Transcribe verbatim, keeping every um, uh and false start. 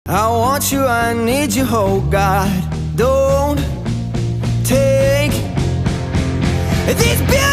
I want you, I need you, oh God. Don't take these bills.